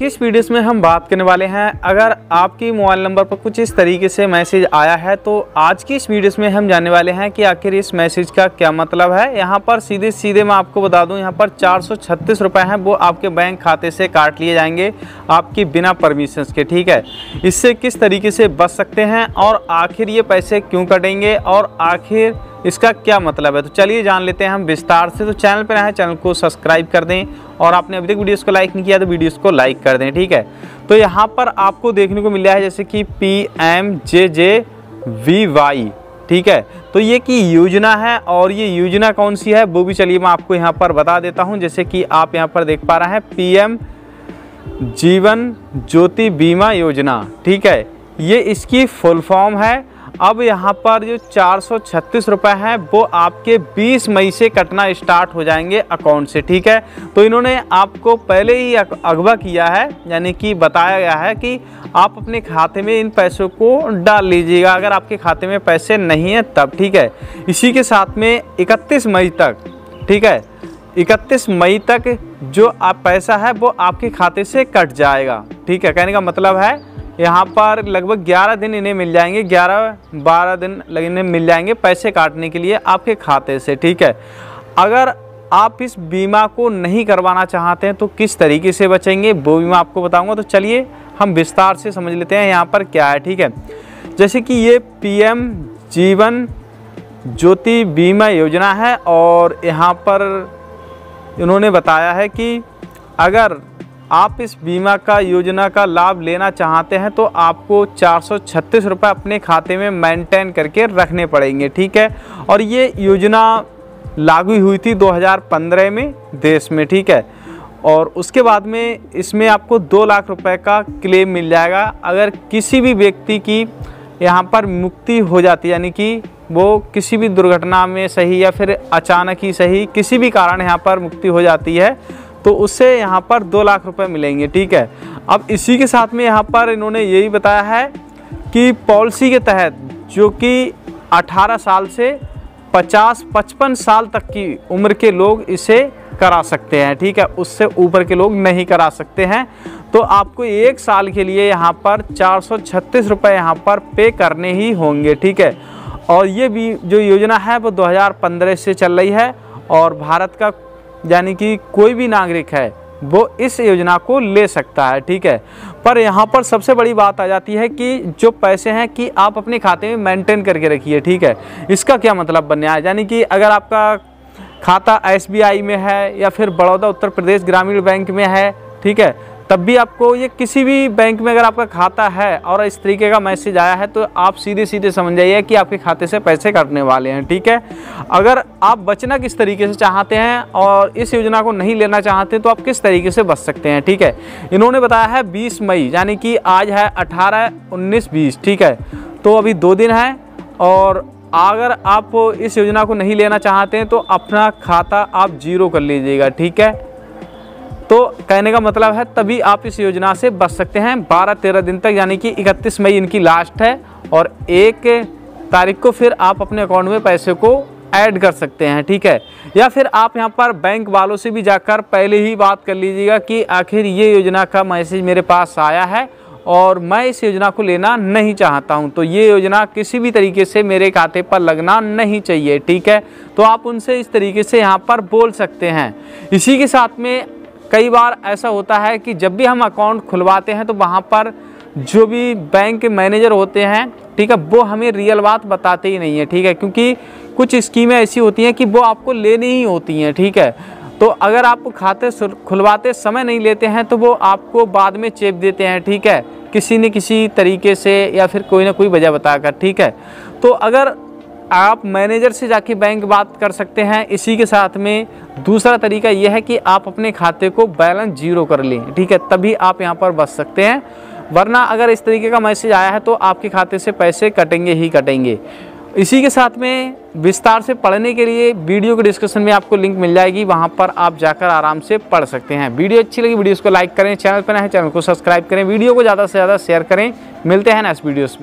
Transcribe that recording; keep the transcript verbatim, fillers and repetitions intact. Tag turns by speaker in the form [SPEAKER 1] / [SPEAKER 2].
[SPEAKER 1] इस वीडियो में हम बात करने वाले हैं, अगर आपकी मोबाइल नंबर पर कुछ इस तरीके से मैसेज आया है तो आज की इस वीडियो में हम जानने वाले हैं कि आखिर इस मैसेज का क्या मतलब है। यहाँ पर सीधे सीधे मैं आपको बता दूं, यहाँ पर चार सौ छत्तीस रुपये हैं वो आपके बैंक खाते से काट लिए जाएंगे आपकी बिना परमिशन के। ठीक है, इससे किस तरीके से बच सकते हैं और आखिर ये पैसे क्यों कटेंगे और आखिर इसका क्या मतलब है, तो चलिए जान लेते हैं हम विस्तार से। तो चैनल पर आए, चैनल को सब्सक्राइब कर दें और आपने अभी तक वीडियोस को लाइक नहीं किया तो वीडियोस को लाइक कर दें। ठीक है, तो यहाँ पर आपको देखने को मिल रहा है जैसे कि P M J J V Y. ठीक है, तो ये की योजना है और ये योजना कौन सी है वो भी चलिए मैं आपको यहाँ पर बता देता हूँ। जैसे कि आप यहाँ पर देख पा रहे हैं पी एम जीवन ज्योति बीमा योजना। ठीक है, ये इसकी फुल फॉर्म है। अब यहाँ पर जो चार सौ छत्तीस रुपये हैं वो आपके बीस मई से कटना स्टार्ट हो जाएंगे अकाउंट से। ठीक है, तो इन्होंने आपको पहले ही अगवा किया है, यानी कि बताया गया है कि आप अपने खाते में इन पैसों को डाल लीजिएगा अगर आपके खाते में पैसे नहीं हैं तब। ठीक है, इसी के साथ में इकतीस मई तक, ठीक है, इकतीस मई तक जो आप पैसा है वो आपके खाते से कट जाएगा। ठीक है, कहने का मतलब है यहाँ पर लगभग ग्यारह दिन इन्हें मिल जाएंगे, ग्यारह बारह दिन इन्हें मिल जाएंगे पैसे काटने के लिए आपके खाते से। ठीक है, अगर आप इस बीमा को नहीं करवाना चाहते हैं तो किस तरीके से बचेंगे वो भी मैं आपको बताऊंगा। तो चलिए हम विस्तार से समझ लेते हैं यहाँ पर क्या है। ठीक है, जैसे कि ये पी एम जीवन ज्योति बीमा योजना है और यहाँ पर इन्होंने बताया है कि अगर आप इस बीमा का योजना का लाभ लेना चाहते हैं तो आपको चार सौ छत्तीस रुपये अपने खाते में मेंटेन करके रखने पड़ेंगे। ठीक है, और ये योजना लागू हुई थी दो हज़ार पंद्रह में देश में। ठीक है, और उसके बाद में इसमें आपको दो लाख रुपए का क्लेम मिल जाएगा अगर किसी भी व्यक्ति की यहाँ पर मुक्ति हो जाती है, यानी कि वो किसी भी दुर्घटना में सही या फिर अचानक ही सही किसी भी कारण यहाँ पर मुक्ति हो जाती है तो उससे यहाँ पर दो लाख रुपए मिलेंगे। ठीक है, अब इसी के साथ में यहाँ पर इन्होंने यही बताया है कि पॉलिसी के तहत जो कि अठारह साल से पचास पचपन साल तक की उम्र के लोग इसे करा सकते हैं। ठीक है, उससे ऊपर के लोग नहीं करा सकते हैं। तो आपको एक साल के लिए यहाँ पर चार सौ छत्तीस रुपये यहाँ पर पे करने ही होंगे। ठीक है, और ये भी जो योजना है वो दो हज़ार पंद्रह से चल रही है और भारत का यानी कि कोई भी नागरिक है वो इस योजना को ले सकता है। ठीक है, पर यहाँ पर सबसे बड़ी बात आ जाती है कि जो पैसे हैं कि आप अपने खाते में मेंटेन करके रखिए। ठीक है, इसका क्या मतलब बनने आया, यानी कि अगर आपका खाता एस बी आई में है या फिर बड़ौदा उत्तर प्रदेश ग्रामीण बैंक में है, ठीक है, तब भी आपको ये किसी भी बैंक में अगर आपका खाता है और इस तरीके का मैसेज आया है तो आप सीधे सीधे समझ जाइए कि आपके खाते से पैसे कटने वाले हैं। ठीक है, अगर आप बचना किस तरीके से चाहते हैं और इस योजना को नहीं लेना चाहते तो आप किस तरीके से बच सकते हैं। ठीक है, इन्होंने बताया है बीस मई, यानी कि आज है अठारह उन्नीस बीस। ठीक है, तो अभी दो दिन है और अगर आप इस योजना को नहीं लेना चाहते हैं तो अपना खाता आप जीरो कर लीजिएगा। ठीक है, तो कहने का मतलब है तभी आप इस योजना से बच सकते हैं बारह तेरह दिन तक, यानी कि इकतीस मई इनकी लास्ट है और एक तारीख को फिर आप अपने अकाउंट में पैसे को ऐड कर सकते हैं। ठीक है, या फिर आप यहां पर बैंक वालों से भी जाकर पहले ही बात कर लीजिएगा कि आखिर ये योजना का मैसेज मेरे पास आया है और मैं इस योजना को लेना नहीं चाहता हूं, तो ये योजना किसी भी तरीके से मेरे खाते पर लगना नहीं चाहिए। ठीक है, तो आप उनसे इस तरीके से यहाँ पर बोल सकते हैं। इसी के साथ में कई बार ऐसा होता है कि जब भी हम अकाउंट खुलवाते हैं तो वहाँ पर जो भी बैंक मैनेजर होते हैं, ठीक है, वो हमें रियल बात बताते ही नहीं है। ठीक है, क्योंकि कुछ स्कीमें ऐसी होती हैं कि वो आपको लेनी ही होती हैं। ठीक है, तो अगर आप खाते खुलवाते समय नहीं लेते हैं तो वो आपको बाद में चेप देते हैं। ठीक है, किसी न किसी तरीके से या फिर कोई ना कोई वजह बताकर। ठीक है, तो अगर आप मैनेजर से जाके बैंक बात कर सकते हैं। इसी के साथ में दूसरा तरीका यह है कि आप अपने खाते को बैलेंस जीरो कर लें। ठीक है, तभी आप यहाँ पर बच सकते हैं, वरना अगर इस तरीके का मैसेज आया है तो आपके खाते से पैसे कटेंगे ही कटेंगे। इसी के साथ में विस्तार से पढ़ने के लिए वीडियो के डिस्क्रिप्शन में आपको लिंक मिल जाएगी, वहाँ पर आप जाकर आराम से पढ़ सकते हैं। वीडियो अच्छी लगी वीडियो को लाइक करें, चैनल पर नए हैं चैनल को सब्सक्राइब करें, वीडियो को ज़्यादा से ज़्यादा शेयर करें। मिलते हैं नेक्स्ट वीडियोस में।